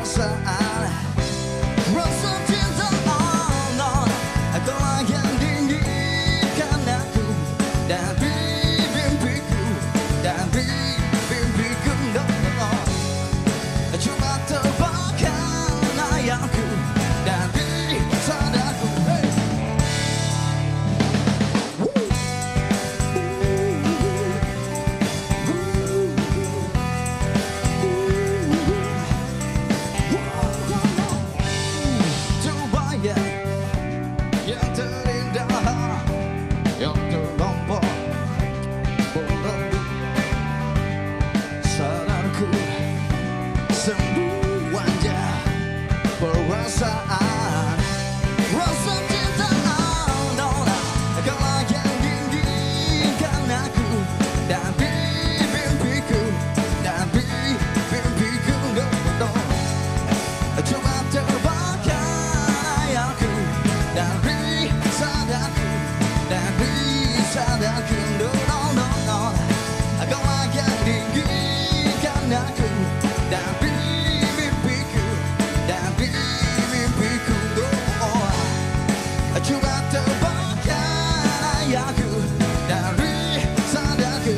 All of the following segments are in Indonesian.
perasaan rasa cinta Allah Kaulah yang dinginkan aku dari mimpiku Cuma terbakar layarku dari sadarku yang terindah, yang terlampau berlalu sadarku semuanya perasaan rasa cinta Allah Kaulah yang dinginkan aku dari mimpiku Cuma terbakar layarku dari sadarku Kaulah yang dinginkan aku dari mimpiku Cuma terbakar layarku dari sadarku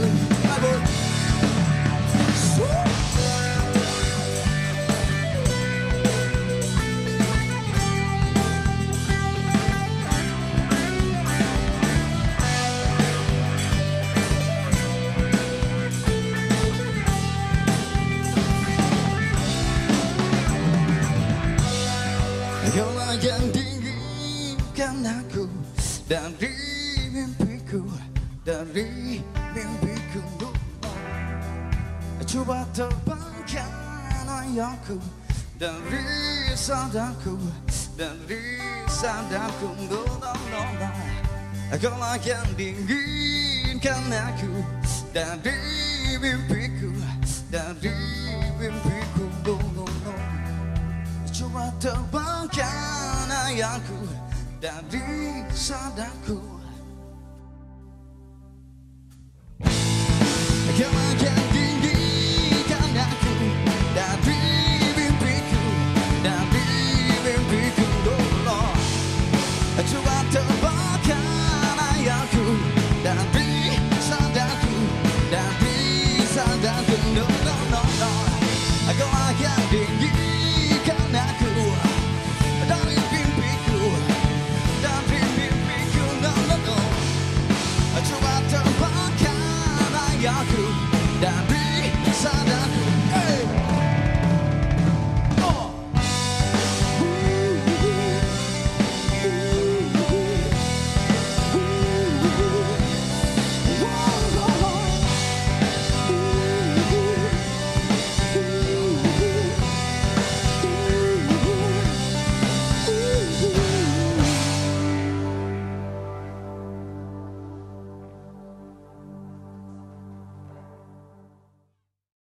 Kaulah yang dinginkan aku dari mimpiku Coba terbangkan layarku dari sadarku Kaulah yang dinginkan aku dari mimpiku Coba terbangkan layarku dari sadarku